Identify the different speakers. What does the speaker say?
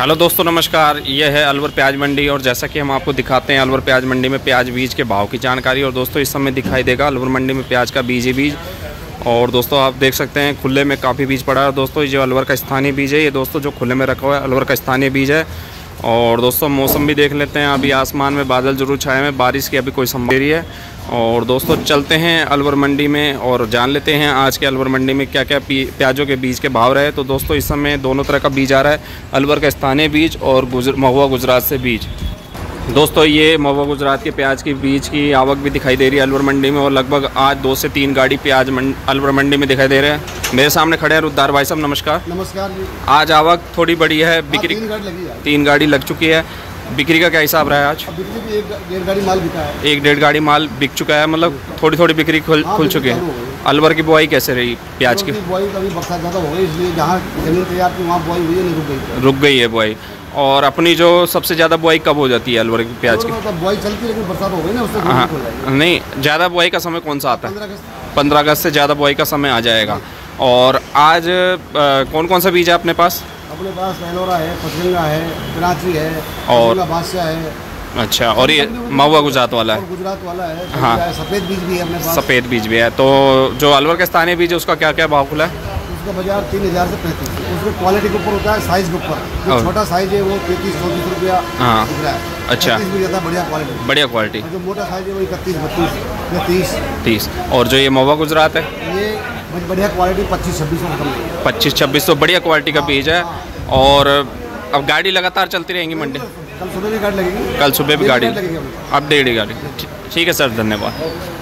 Speaker 1: Hello दोस्तों नमस्कार, ये है अलवर प्याज मंडी और जैसा कि हम आपको दिखाते हैं अलवर प्याज मंडी में प्याज बीज के भाव की जानकारी। और दोस्तों इस समय दिखाई देगा अलवर मंडी में प्याज का बीज ही बीज। और दोस्तों आप देख सकते हैं खुले में काफ़ी बीज पड़ा है। दोस्तों ये जो अलवर का स्थानीय बीज है, ये दोस्तों जो खुले में रखा हुआ है अलवर का स्थानीय बीज है। और दोस्तों मौसम भी देख लेते हैं, अभी आसमान में बादल जरूर छाए हैं, बारिश की अभी कोई संभावना है। और दोस्तों चलते हैं अलवर मंडी में और जान लेते हैं आज के अलवर मंडी में क्या क्या प्याजों के बीज के भाव रहे। तो दोस्तों इस समय दोनों तरह का बीज आ रहा है, अलवर का स्थानीय बीज और महुआ गुजरात से बीज। दोस्तों ये महुआ गुजरात के प्याज की बीज की आवक भी दिखाई दे रही है अलवर मंडी में, और लगभग आज 2 से 3 गाड़ी प्याज अलवर मंडी में दिखाई दे रहे हैं। मेरे सामने खड़े हैं रुद्धार भाई साहब, नमस्कार।
Speaker 2: नमस्कार जी।
Speaker 1: आज आवक थोड़ी बड़ी है, बिक्री 3 गाड़ी लग चुकी है। बिक्री का क्या हिसाब रहा है आज?
Speaker 2: बिक्री भी 1.5 गाड़ी माल बिका है।
Speaker 1: 1-1.5 गाड़ी माल बिक चुका है, मतलब थोड़ी थोड़ी बिक्री खुल चुकी है। अलवर की बुआई कैसे रही प्याज की?
Speaker 2: बुआई अभी बरसात ज़्यादा हो गई, इसलिए जहाँ जमीन तैयार थी वहाँ बुआई हुई है, नहीं
Speaker 1: रुक गई है बुआई। और अपनी जो सबसे ज़्यादा बुआई कब हो जाती है अलवर की प्याज की?
Speaker 2: बुआई चलती है लेकिन बरसात हो गई ना, उससे
Speaker 1: हाँ नहीं, ज़्यादा बुआई का समय कौन सा आता है? 15 अगस्त से ज़्यादा बुआई का समय आ जाएगा। और आज कौन कौन सा बीज है अपने पास?
Speaker 2: अपने पास एलोरा है, पचगंगा है, कराची है
Speaker 1: और
Speaker 2: बादशाह है।
Speaker 1: अच्छा, और ये महुआ गुजरात वाला है?
Speaker 2: गुजरात वाला है।
Speaker 1: हाँ,
Speaker 2: सफ़ेद बीज भी है अपने पास।
Speaker 1: सफ़ेद बीज भी है। तो जो अलवर के स्थानीय बीज है उसका क्या क्या भाव खुला है?
Speaker 2: उसका बाजार 3000 से 35। उसमें क्वालिटी के ऊपर होता है, साइज़ के ऊपर। जो छोटा साइज़ है वो 33-34 रुपया दिख रहा है।
Speaker 1: अच्छा,
Speaker 2: बढ़िया क्वालिटी।
Speaker 1: बढ़िया क्वालिटी।
Speaker 2: जो मोटा साइज़ है वो 31-32 या 30।
Speaker 1: और जो ये महुआ गुजरात है
Speaker 2: ये बढ़िया क्वालिटी 25-26
Speaker 1: 25-26 तो बढ़िया क्वालिटी का बीज है। और अब गाड़ी लगातार चलती रहेंगी मंडी?
Speaker 2: कल सुबह भी गाड़ी लगेगी।
Speaker 1: कल सुबह भी गाड़ी,
Speaker 2: लगेगी।
Speaker 1: अब 1.5 गाड़ी। ठीक है सर, धन्यवाद।